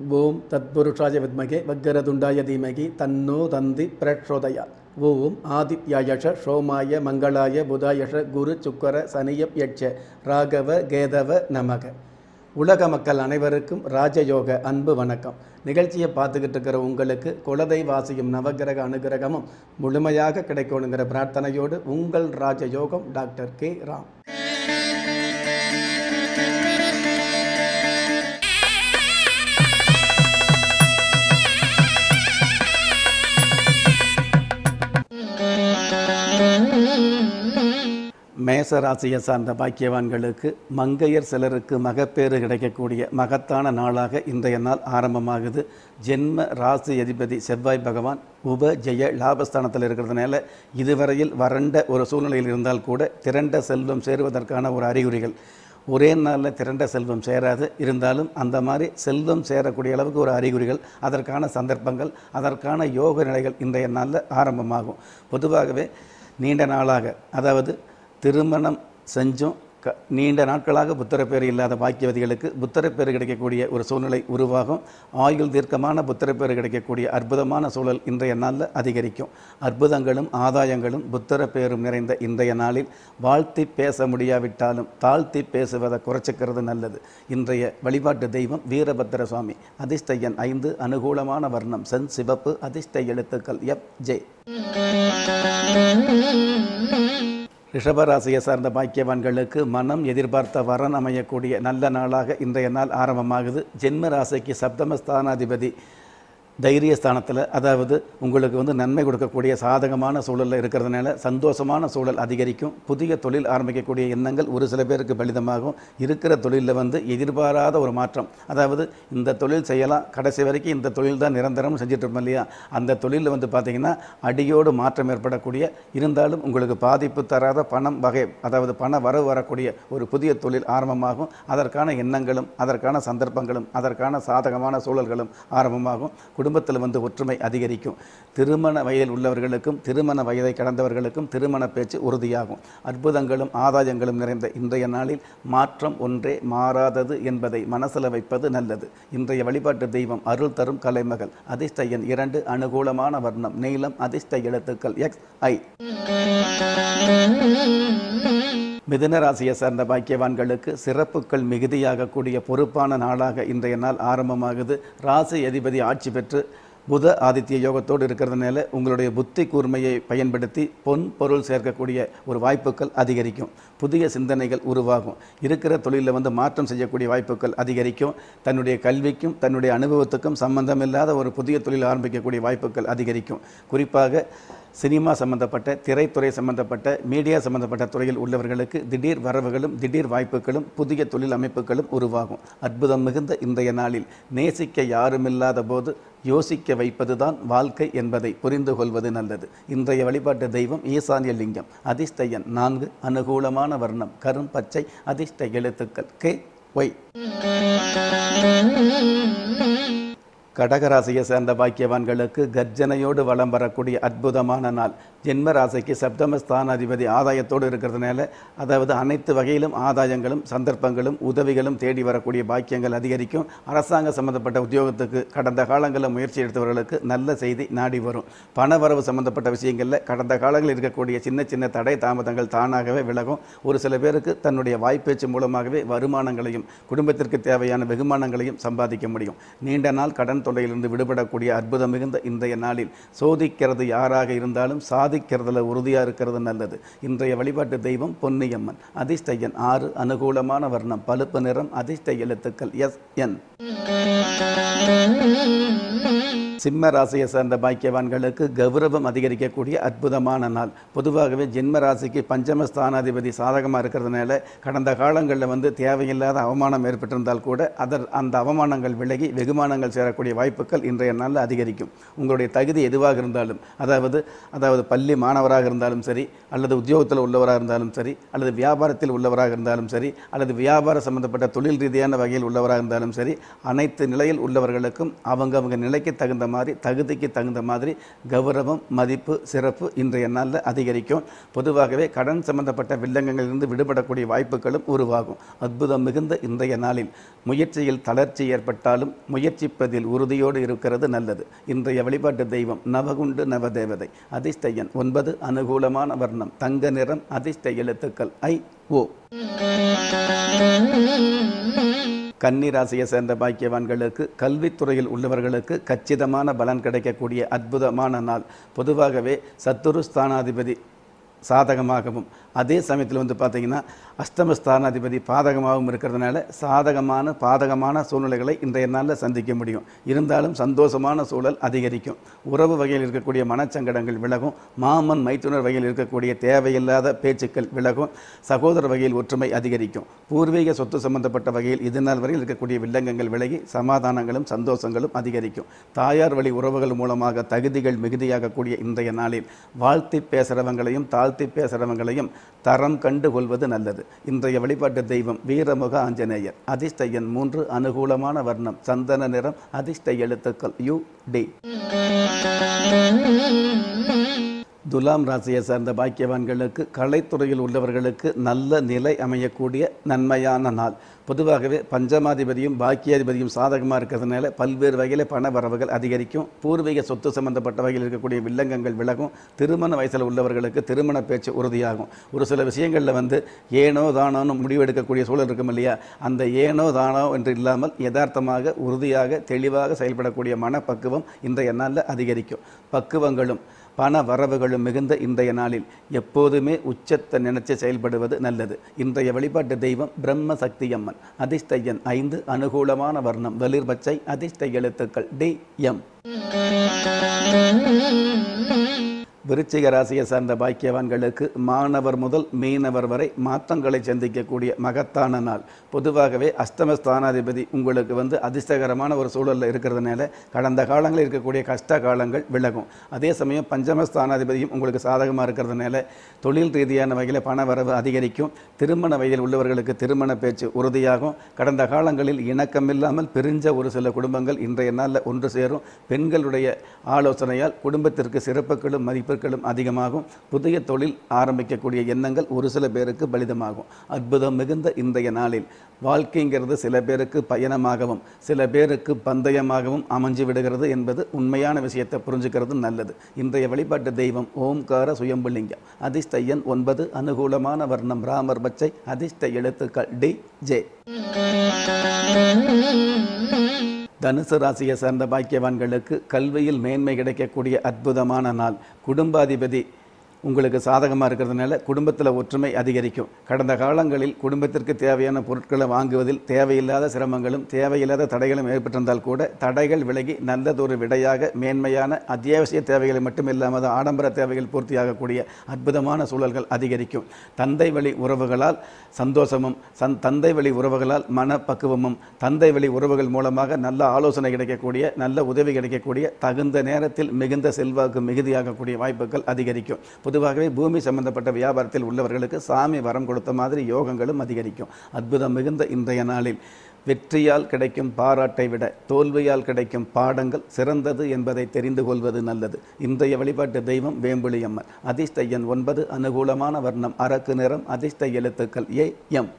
ஓம் தத்புருஷாய வித்மகே வக்கரதுண்டாய தீமகி தன்னோ தந்தி பிரச்சோதயாத். ஓம் ஆதித்யாயஷ சோமாய மங்களாய புதாயஷ குரு சுக்கர சனியப் யட்ச ராகவ கேதவ நமக. உலக மக்கள் அனைவருக்கும் ராஜயோக அன்பு வணக்கம். நிகழ்ச்சியை பார்த்துக்கிட்டு இருக்கிற உங்களுக்கு குலதெய்வாசியும் நவகிரக அனுகிரகமும் முழுமையாக கிடைக்கணுங்கிற பிரார்த்தனையோடு உங்கள் ராஜயோகம் டாக்டர் கே ராம். மேச ராசியை சார்ந்த பாக்கியவான்களுக்கு மங்கையர் சிலருக்கு மகப்பேறு கிடைக்கக்கூடிய மகத்தான நாளாக இன்றைய நாள் ஆரம்பமாகுது. ஜென்ம ராசி அதிபதி செவ்வாய் பகவான் உப ஜெய லாபஸ்தானத்தில் இருக்கிறதுனால இதுவரையில் வறண்ட ஒரு சூழ்நிலையில் இருந்தால் கூட திரண்ட செல்வம் சேருவதற்கான ஒரு அறிகுறிகள். ஒரே நாளில் திரண்ட செல்வம் சேராது, இருந்தாலும் அந்த மாதிரி செல்வம் சேரக்கூடிய அளவுக்கு ஒரு அறிகுறிகள், அதற்கான சந்தர்ப்பங்கள், அதற்கான யோக நிலைகள் இன்றைய நாளில் ஆரம்பமாகும். பொதுவாகவே நீண்ட நாளாக, அதாவது திருமணம் செஞ்சும் நீண்ட நாட்களாக புத்திரப்பேறு இல்லாத பாக்கியவதிகளுக்கு புத்திரப்பேறு கிடைக்கக்கூடிய ஒரு சூழ்நிலை உருவாகும். ஆயுள் தீர்க்கமான புத்திரப்பேறு கிடைக்கக்கூடிய அற்புதமான சூழல் இன்றைய நாளில் அதிகரிக்கும். அற்புதங்களும் ஆதாயங்களும் புத்திரப்பேரும் நிறைந்த இன்றைய நாளில் வாழ்த்தி பேச முடியாவிட்டாலும் தாழ்த்தி பேசுவதை குறைச்சிக்கிறது நல்லது. இன்றைய வழிபாட்டு தெய்வம் வீரபத்திர சுவாமி. அதிர்ஷ்ட எண் 5, அனுகூலமான வர்ணம் சென் சிவப்பு, அதிர்ஷ்ட எழுத்துக்கள் FJ. ரிஷபராசியை சார்ந்த பாக்கியவான்களுக்கு மனம் எதிர்பார்த்த வரன் அமையக்கூடிய நல்ல நாளாக இன்றைய நாள் ஆரம்பமாகுது. ஜென்ம ராசிக்கு சப்தமஸ்தானாதிபதி தைரியஸ்தானத்தில், அதாவது உங்களுக்கு நன்மை கொடுக்கக்கூடிய சாதகமான சூழலில் இருக்கிறதுனால சந்தோஷமான சூழல் அதிகரிக்கும். புதிய தொழில் ஆரம்பிக்கக்கூடிய எண்ணங்கள் ஒரு சில பேருக்கு பலிதமாகும். இருக்கிற தொழிலில் எதிர்பாராத ஒரு மாற்றம், அதாவது இந்த தொழில் செய்யலாம், கடைசி வரைக்கும் இந்த தொழில் தான் நிரந்தரம் செஞ்சிட்ருப்போம் இல்லையா, அந்த தொழிலில் பார்த்திங்கன்னா அடியோடு மாற்றம் ஏற்படக்கூடிய, இருந்தாலும் உங்களுக்கு பாதிப்பு தராத பணம் வகை, அதாவது பண வரவு வரக்கூடிய ஒரு புதிய தொழில் ஆரம்பமாகும். அதற்கான எண்ணங்களும் அதற்கான சந்தர்ப்பங்களும் அதற்கான சாதகமான சூழல்களும் ஆரம்பமாகும். குடும்பத்தில் ஒற்றுமை அதிகரிக்கும். திருமண வயதில் உள்ளவர்களுக்கும் திருமண வயதை கடந்தவர்களுக்கும் திருமண பேச்சு உறுதியாகும். அற்புதங்களும் ஆதாயங்களும் நிறைந்த இன்றைய நாளில் மாற்றம் ஒன்றே மாறாதது என்பதை மனசில் வைப்பது நல்லது. இன்றைய வழிபாட்டு தெய்வம் அருள் தரும் கலைமகள். அதிர்ஷ்ட எண் 2, அனுகூலமான வர்ணம் நீலம், அதிர்ஷ்ட எழுத்துக்கள் XI. மிதுன ராசியை சார்ந்த பாக்கியவான்களுக்கு சிறப்புகள் மிகுதியாகக்கூடிய பொறுப்பான நாளாக இன்றைய நாள் ஆரம்பமாகுது. ராசி அதிபதி ஆட்சி பெற்று புத ஆதித்ய யோகத்தோடு இருக்கிறதுனால உங்களுடைய புத்தி கூர்மையை பயன்படுத்தி பொன் பொருள் சேர்க்கக்கூடிய ஒரு வாய்ப்புகள் அதிகரிக்கும். புதிய சிந்தனைகள் உருவாகும். இருக்கிற தொழிலில் மாற்றம் செய்யக்கூடிய வாய்ப்புகள் அதிகரிக்கும். தன்னுடைய கல்விக்கும் தன்னுடைய அனுபவத்துக்கும் சம்பந்தமில்லாத ஒரு புதிய தொழில் ஆரம்பிக்கக்கூடிய வாய்ப்புகள் அதிகரிக்கும். குறிப்பாக சினிமா சம்பந்தப்பட்ட, திரைத்துறை சம்பந்தப்பட்ட, மீடியா சம்பந்தப்பட்ட துறையில் உள்ளவர்களுக்கு திடீர் வரவுகளும் திடீர் வாய்ப்புகளும் புதிய தொழில் அமைப்புகளும் உருவாகும். அற்புதம் மிகுந்த இன்றைய நாளில் நேசிக்க யாருமில்லாத போது யோசிக்க வைப்பதுதான் வாழ்க்கை என்பதை புரிந்து கொள்வது நல்லது. இன்றைய வழிபாட்டு தெய்வம் ஈசான்ய லிங்கம். அதிர்ஷ்ட எண் 4, அனுகூலமான வர்ணம் கரும் பச்சை, அதிர்ஷ்ட எழுத்துக்கள் KY. கடகராசியை சேர்ந்த பாக்கியவான்களுக்கு கர்ஜனையோடு வலம் வரக்கூடிய அற்புதமான நாள். ஜென்ம ராசிக்கு சப்தமஸ்தானாதிபதி ஆதாயத்தோடு இருக்கிறதுனால, அதாவது அனைத்து வகையிலும் ஆதாயங்களும் சந்தர்ப்பங்களும் உதவிகளும் தேடி வரக்கூடிய பாக்கியங்கள் அதிகரிக்கும். அரசாங்க சம்பந்தப்பட்ட உத்தியோகத்துக்கு கடந்த காலங்களில் முயற்சி எடுத்தவர்களுக்கு நல்ல செய்தி நாடி வரும். பண வரவு சம்பந்தப்பட்ட விஷயங்களில் கடந்த காலங்களில் இருக்கக்கூடிய சின்ன சின்ன தடை தாமதங்கள் தானாகவே விலகும். ஒரு சில பேருக்கு தன்னுடைய வாய்ப்பேச்சு மூலமாகவே வருமானங்களையும் குடும்பத்திற்கு தேவையான வெகுமானங்களையும் சம்பாதிக்க முடியும். நீண்ட நாள் கடன் தொல்லையிலிருந்து விடுபடக்கூடிய அற்புதம் மிகுந்த இன்றைய நாளில் சோதிக்கிறது யாராக இருந்தாலும் சாதிக்கிறதுல உறுதியாக இருக்கிறது நல்லது. இன்றைய வழிபாட்டு தெய்வம் பொன்னியம்மன். அதிர்ஷ்ட எண் 6, அனுகூலமான வர்ணம் பழுப்பு நிறம், அதிர்ஷ்ட எழுத்துக்கள் SN. சிம்ம ராசியை சேர்ந்த பாக்கியவான்களுக்கு கௌரவம் அதிகரிக்கக்கூடிய அற்புதமான நாள். பொதுவாகவே ஜென்ம ராசிக்கு பஞ்சமஸ்தானாதிபதி சாதகமாக இருக்கிறதுனால கடந்த காலங்களில் தேவையில்லாத அவமானம் ஏற்பட்டிருந்தால் கூட அந்த அவமானங்கள் விலகி வெகுமானங்கள் சேரக்கூடிய வாய்ப்புகள் இன்றைய நாளில் அதிகரிக்கும். உங்களுடைய தகுதி எதுவாக இருந்தாலும், அதாவது பள்ளி மாணவராக இருந்தாலும் சரி, அல்லது உத்தியோகத்தில் உள்ளவராக இருந்தாலும் சரி, அல்லது வியாபாரத்தில் உள்ளவராக இருந்தாலும் சரி, அல்லது வியாபார சம்பந்தப்பட்ட தொழில் ரீதியான வகையில் உள்ளவராக இருந்தாலும் சரி, அனைத்து நிலையில் உள்ளவர்களுக்கும் அவங்க நிலைக்கு தகுந்த மாதிரி, தகுதிக்கு தகுந்த மாதிரி கௌரவம், மதிப்பு, சிறப்பு இன்றைய நாளில் அதிகரிக்கும். பொதுவாகவே கடன் சம்பந்தப்பட்ட வில்லங்கங்களிலிருந்து விடுபடக்கூடிய வாய்ப்புகளும் உருவாகும். அற்புதம் மிகுந்த இன்றைய நாளில் முயற்சியில் தளர்ச்சி ஏற்பட்டாலும் முயற்சிப்பதில் உறுதியோடு இருக்கிறது நல்லது. இன்றைய வழிபாட்டு தெய்வம் நவகுண்டு நவதேவதை. அதிர்ஷ்ட எண் 9, அனுகூலமான வர்ணம் தங்க நிறம், அதிர்ஷ்ட எழுத்துக்கள் I, O. கன்னி ராசியை சேர்ந்த பாக்கியவான்களுக்கு, கல்வித்துறையில் உள்ளவர்களுக்கு கச்சிதமான பலன் கிடைக்கக்கூடிய அற்புதமான நாள். பொதுவாகவே சத்துரு ஸ்தானாதிபதி சாதகமாகவும், அதே சமயத்தில் வந்து பார்த்திங்கன்னா அஷ்டமஸ்தானாதிபதி பாதகமாகவும் இருக்கிறதுனால பாதகமான சூழ்நிலைகளை இன்றைய நாளில் சந்திக்க முடியும். இருந்தாலும் சந்தோஷமான சூழல் அதிகரிக்கும். உறவு வகையில் இருக்கக்கூடிய மனச்சங்கடங்கள் விலகும். மாமன் மைத்துனர் வகையில் இருக்கக்கூடிய தேவையில்லாத பேச்சுக்கள் விலகும். சகோதர வகையில் ஒற்றுமை அதிகரிக்கும். பூர்வீக சொத்து சம்பந்தப்பட்ட வகையில் இதுநாள் வரையில் இருக்கக்கூடிய வில்லங்கங்கள் விலகி சமாதானங்களும் சந்தோஷங்களும் அதிகரிக்கும். தாயார் வழி உறவுகள் மூலமாக தகுதிகள் மிகுதியாகக்கூடிய இன்றைய நாளில் வாழ்த்தி பேசுகிறவங்களையும் தாழ்த்தி பேசுகிறவங்களையும் தரம் கண்டு கொள்வது நல்லது. இன்றைய வழிபாட்டு தெய்வம் வீரமுக ஆஞ்சநேயர். அதிர்ஷ்ட எண் 3, அனுகூலமான வர்ணம் சந்தன நிறம், அதிர்ஷ்ட எழுத்துக்கள் UD. துலாம் ராசியை சார்ந்த பாக்கியவான்களுக்கு, கலைத்துறையில் உள்ளவர்களுக்கு நல்ல நிலை அமையக்கூடிய நன்மையான நாள். பொதுவாகவே பஞ்சமாதிபதியும் பாக்கியாதிபதியும் சாதகமாக இருக்கிறதுனால பல்வேறு வகையில் பண வரவுகள் அதிகரிக்கும். பூர்வீக சொத்து சம்பந்தப்பட்ட வகையில் இருக்கக்கூடிய வில்லங்கங்கள் விலகும். திருமண வயசில் உள்ளவர்களுக்கு திருமண பேச்சு உறுதியாகும். ஒரு சில விஷயங்களில் வந்து ஏனோ தானோன்னு முடிவெடுக்கக்கூடிய சூழல் இருக்கும் இல்லையா, அந்த ஏனோ தானோ என்று இல்லாமல் யதார்த்தமாக உறுதியாக தெளிவாக செயல்படக்கூடிய மனப்பக்குவம் இன்றைய நாளில் அதிகரிக்கும். பக்குவங்களும் பண வரவுகளும் மிகுந்த இன்றைய நாளில் எப்போதுமே உச்சத்தை நினைச்சு செயல்படுவது நல்லது. இன்றைய வழிபாட்டு தெய்வம் பிரம்ம சக்தி அம்மன். அதிர்ஷ்ட எண் 5, அனுகூலமான வர்ணம் வெளிர் பச்சை, அதிர்ஷ்ட எழுத்துக்கள் DM. விருச்சிக ராசியை சார்ந்த பாக்கியவான்களுக்கு, மாணவர் முதல் மீனவர் வரை மாற்றங்களை சந்திக்கக்கூடிய மகத்தான நாள். பொதுவாகவே அஷ்டமஸ்தானாதிபதி உங்களுக்கு வந்து அதிர்ஷ்டகரமான ஒரு சூழலில் இருக்கிறதுனால கடந்த காலங்களில் இருக்கக்கூடிய கஷ்ட காலங்கள் விலகும். அதே சமயம் பஞ்சமஸ்தானாதிபதியும் உங்களுக்கு சாதகமாக இருக்கிறதுனால தொழில் ரீதியான வகையில் பண வரவு அதிகரிக்கும். திருமண வயதில் உள்ளவர்களுக்கு திருமண பேச்சு உறுதியாகும். கடந்த காலங்களில் இணக்கமில்லாமல் பிரிஞ்ச ஒரு சில குடும்பங்கள் இன்றைய நாளில் ஒன்று சேரும். பெண்களுடைய ஆலோசனையால் குடும்பத்திற்கு சிறப்புகளும் மதிப்பு அதிகமாகும். புதிய தொழில் ஆரம்பிக்கக்கூடிய எண்ணங்கள் ஒரு சில பேருக்கு பலிதமாகும். அற்புதம் மிகுந்த இன்றைய நாளில் வாழ்க்கைங்கிறது சில பேருக்கு பயணமாகவும் சில பேருக்கு பந்தயமாகவும் அமைஞ்சு விடுகிறது என்பது உண்மையான விஷயத்தை புரிஞ்சுக்கிறது நல்லது. இன்றைய வழிபாட்டு தெய்வம் ஓம்கார சுயம்புலிங்கம். அதிர்ஷ்ட எண் 9, அனுகூலமான வர்ணம் ராமர் பச்சை, அதிர்ஷ்ட எழுத்துக்கள் DJ. தனுசு ராசியை சார்ந்த பாக்கியவான்களுக்கு, கல்வியில் மேன்மை கிடைக்கக்கூடிய அற்புதமான நாள். குடும்பாதிபதி உங்களுக்கு சாதகமாக இருக்கிறதுனால குடும்பத்தில் ஒற்றுமை அதிகரிக்கும். கடந்த காலங்களில் குடும்பத்திற்கு தேவையான பொருட்களை வாங்குவதில் தேவையில்லாத சிரமங்களும் தேவையில்லாத தடைகளும் ஏற்பட்டிருந்தால் கூட தடைகள் விலகி நல்லதொரு விடையாக மேன்மையான அத்தியாவசிய தேவைகளை மட்டும் இல்லாமல் ஆடம்பர தேவைகள் பூர்த்தியாகக்கூடிய அற்புதமான சூழல்கள் அதிகரிக்கும். தந்தை வழி உறவுகளால் சந்தோஷமும் தந்தை வழி உறவுகளால் மனப்பக்குவமும் தந்தை வழி உறவுகள் மூலமாக நல்ல ஆலோசனை கிடைக்கக்கூடிய நல்ல உதவி கிடைக்கக்கூடிய தகுந்த நேரத்தில் மிகுந்த செல்வாக்கு மிகுதியாகக்கூடிய வாய்ப்புகள் அதிகரிக்கும். பொதுவாகவே பூமி சம்பந்தப்பட்ட வியாபாரத்தில் உள்ளவர்களுக்கு சாமி வரம் கொடுத்த மாதிரி யோகங்களும் அதிகரிக்கும். அற்புதம் மிகுந்த இன்றைய நாளில் வெற்றியால் கிடைக்கும் பாராட்டை விட தோல்வியால் கிடைக்கும் பாடங்கள் சிறந்தது என்பதை தெரிந்து கொள்வது நல்லது. இன்றைய வழிபாட்டு தெய்வம் வேம்புலியம்மன். அதிர்ஷ்ட எண் 9, அனுகூலமான வர்ணம் அரக்கு நிறம், அதிர்ஷ்ட எழுத்துக்கள் AM.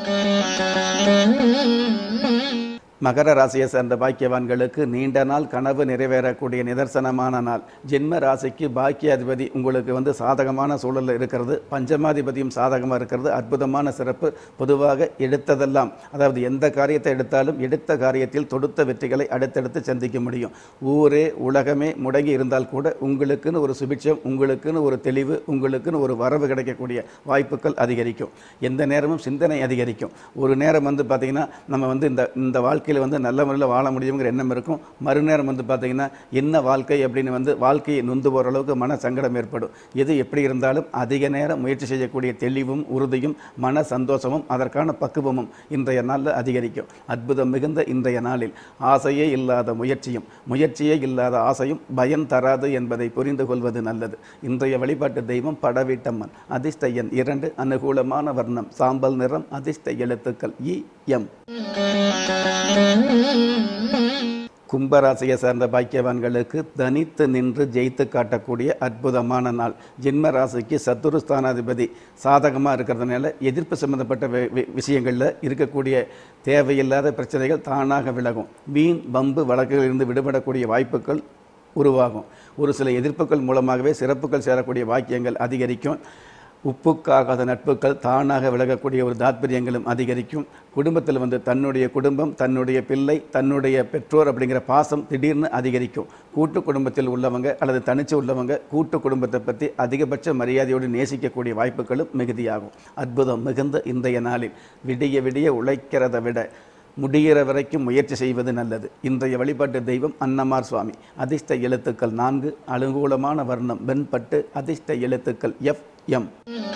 மகர ராசியை சேர்ந்த பாக்கியவான்களுக்கு, நீண்ட நாள் கனவு நிறைவேறக்கூடிய நிதர்சனமான நாள். ஜென்ம ராசிக்கு பாக்கியாதிபதி உங்களுக்கு வந்து சாதகமான சூழலில் இருக்கிறது. பஞ்சமாதிபதியும் சாதகமாக இருக்கிறது. அற்புதமான சிறப்பு. பொதுவாக எடுத்ததெல்லாம், அதாவது எந்த காரியத்தை எடுத்தாலும் எடுத்த காரியத்தில் தொடுத்த வெற்றிகளை அடுத்தடுத்து சந்திக்க முடியும். ஊரே உலகமே முடங்கி இருந்தால் கூட உங்களுக்குன்னு ஒரு சுபிட்சம், உங்களுக்குன்னு ஒரு தெளிவு, உங்களுக்குன்னு ஒரு வரவு கிடைக்கக்கூடிய வாய்ப்புகள் அதிகரிக்கும். எந்த நேரமும் சிந்தனை அதிகரிக்கும். ஒரு நேரம் வந்து பார்த்திங்கன்னா நம்ம வந்து இந்த வாழ்க்கையில் வந்து நல்ல முறையில் வாழ முடியுங்கிற எண்ணம் இருக்கும். மறுநேரம் வந்து பார்த்திங்கன்னா என்ன வாழ்க்கை அப்படின்னு வந்து வாழ்க்கையை நொந்து போகிற அளவுக்கு மன சங்கடம் ஏற்படும். எது எப்படி இருந்தாலும் அதிக நேரம் முயற்சி செய்யக்கூடிய தெளிவும் உறுதியும் மன சந்தோஷமும் அதற்கான பக்குவமும் இன்றைய நாளில் அதிகரிக்கும். அற்புதம் மிகுந்த இன்றைய நாளில் ஆசையே இல்லாத முயற்சியும் முயற்சியே இல்லாத ஆசையும் பயன் தராது என்பதை புரிந்து கொள்வது நல்லது. இன்றைய வழிபாட்டு தெய்வம் படவீட்டம்மன். அதிர்ஷ்ட எண் 2, அனுகூலமான வர்ணம் சாம்பல் நிறம், அதிர்ஷ்ட எழுத்துக்கள் EM. கும்பராசியை சார்ந்த பாக்கியவான்களுக்கு தனித்து நின்று ஜெயித்து காட்டக்கூடிய அற்புதமான நாள். ஜென்ம ராசிக்கு சத்துருஸ்தானாதிபதி சாதகமாக இருக்கிறதுனால எதிர்ப்பு சம்பந்தப்பட்ட விஷயங்களில் இருக்கக்கூடிய தேவையில்லாத பிரச்சனைகள் தானாக விலகும். வீண் வம்பு வழக்குகளிலிருந்து விடுபடக்கூடிய வாய்ப்புகள் உருவாகும். ஒரு சில எதிர்ப்புகள் மூலமாகவே சிறப்புகள் சேரக்கூடிய வாக்கியங்கள் அதிகரிக்கும். உப்புக்காகாத நட்புகள் தானாக விலகக்கூடிய ஒரு தாத்பரியங்களும் அதிகரிக்கும். குடும்பத்தில் தன்னுடைய குடும்பம், தன்னுடைய பிள்ளை, தன்னுடைய பெற்றோர் அப்படிங்கிற பாசம் திடீர்னு அதிகரிக்கும். கூட்டு குடும்பத்தில் உள்ளவங்க அல்லது தனிச்சு உள்ளவங்க கூட்டு குடும்பத்தை பற்றி அதிகபட்ச மரியாதையோடு நேசிக்கக்கூடிய வாய்ப்புகளும் மிகுதியாகும். அற்புதம் மிகுந்த இன்றைய நாளில் விடிய விடிய உழைக்கிறத விட முடிகிற வரைக்கும் முயற்சி செய்வது நல்லது. இன்றைய வழிபாட்டு தெய்வம் அன்னமார் சுவாமி. அதிர்ஷ்ட எழுத்துக்கள் 4, அனுகூலமான வர்ணம் வெண்பட்டு, அதிர்ஷ்ட எழுத்துக்கள் FM.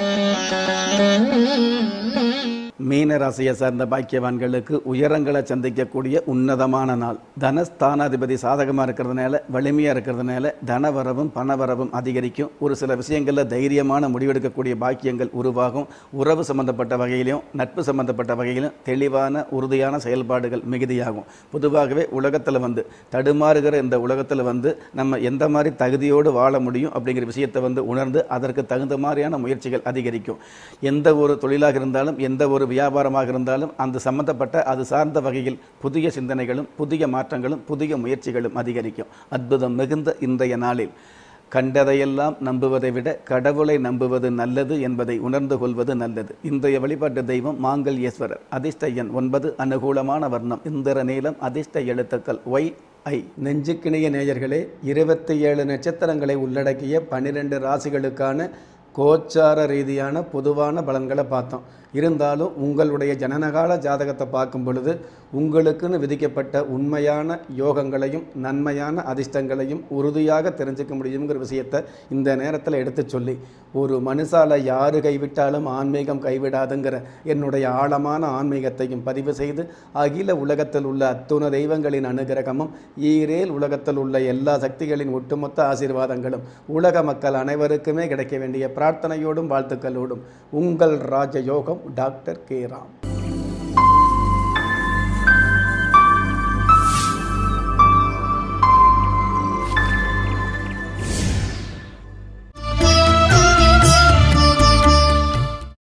மீன ராசியை சார்ந்த பாக்கியவான்களுக்கு உயரங்களை சந்திக்கக்கூடிய உன்னதமான நாள். தனஸ்தானாதிபதி சாதகமாக இருக்கிறதுனால, வலிமையாக இருக்கிறதுனால தனவரவும் பணவரவும் அதிகரிக்கும். ஒரு சில விஷயங்களில் தைரியமான முடிவெடுக்கக்கூடிய பாக்கியங்கள் உருவாகும். உறவு சம்பந்தப்பட்ட வகையிலும் நட்பு சம்பந்தப்பட்ட வகையிலும் தெளிவான உறுதியான செயல்பாடுகள் மிகுதியாகும். பொதுவாகவே உலகத்தில் தடுமாறுகிற இந்த உலகத்தில் நம்ம எந்த மாதிரி தகுதியோடு வாழ முடியும் அப்படிங்கிற விஷயத்தை உணர்ந்து அதற்கு தகுந்த மாதிரியான முயற்சிகள் அதிகரிக்கும். எந்த ஒரு தொழிலாக இருந்தாலும், எந்த ஒரு வியாபாரமாக இருந்தாலும் அந்த சம்பந்தப்பட்ட அது சார்ந்த வகையில் புதிய சிந்தனைகளும் புதிய மாற்றங்களும் புதிய முயற்சிகளும் அதிகரிக்கும். அற்புதம் மிகுந்த இன்றைய நாளில் கண்டதையெல்லாம் நம்புவதை விட கடவுளை நம்புவது நல்லது என்பதை உணர்ந்து கொள்வது நல்லது. இன்றைய வழிபாட்டு தெய்வம் மாங்கல்யேஸ்வரர். அதிர்ஷ்ட எண் 9, அனுகூலமான வர்ணம் இந்திர நீலம், அதிர்ஷ்ட எழுத்துக்கள் YI. நெஞ்சுக்கிணைய நேயர்களே, 27 நட்சத்திரங்களை உள்ளடக்கிய 12 ராசிகளுக்கான கோச்சார ரீதியான பொதுவான பலன்களை பார்த்தோம். இருந்தாலும் உங்களுடைய ஜனனகால ஜாதகத்தை பார்க்கும் பொழுது உங்களுக்குன்னு விதிக்கப்பட்ட உண்மையான யோகங்களையும் நன்மையான அதிர்ஷ்டங்களையும் உறுதியாக தெரிஞ்சுக்க முடியுங்கிற விஷயத்தை இந்த நேரத்தில் எடுத்து சொல்லி, ஒரு மனுஷால யாரு கைவிட்டாலும் ஆன்மீகம் கைவிடாதுங்கிற என்னுடைய ஆழமான ஆன்மீகத்தையும் பதிவு செய்து, அகில உலகத்தில் உள்ள அத்துண தெய்வங்களின் அனுகிரகமும் ஈரேல் உலகத்தில் உள்ள எல்லா சக்திகளின் ஒட்டுமொத்த ஆசீர்வாதங்களும் உலக மக்கள் அனைவருக்குமே கிடைக்க வேண்டிய பிரார்த்தனையோடும் வாழ்த்துக்களோடும் உங்கள் ராஜயோகம் டாக்டர் கே ராம்.